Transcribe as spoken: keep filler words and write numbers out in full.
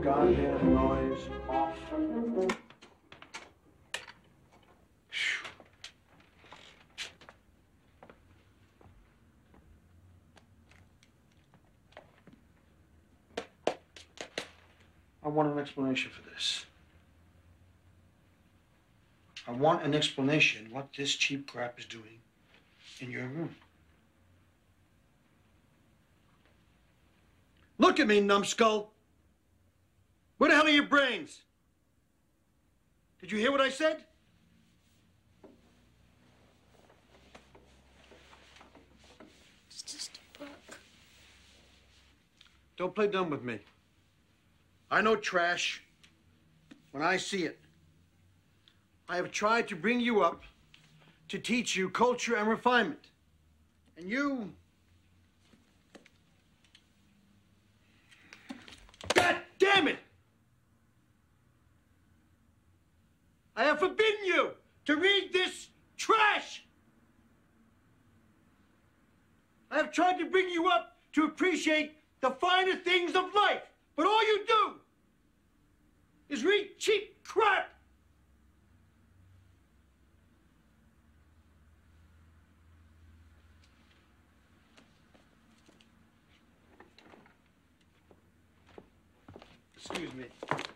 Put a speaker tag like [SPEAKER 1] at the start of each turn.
[SPEAKER 1] goddamn noise off. I want an explanation for this. I want an explanation what this cheap crap is doing in your room. Look at me, numbskull. Where the hell are your brains? Did you hear what I said?
[SPEAKER 2] It's just a book.
[SPEAKER 1] Don't play dumb with me. I know trash when I see it. I have tried to bring you up to teach you culture and refinement. And you... God damn it! I have forbidden you to read this trash! I have tried to bring you up to appreciate the finer things of life, but all you do is read cheap crap! Excuse me.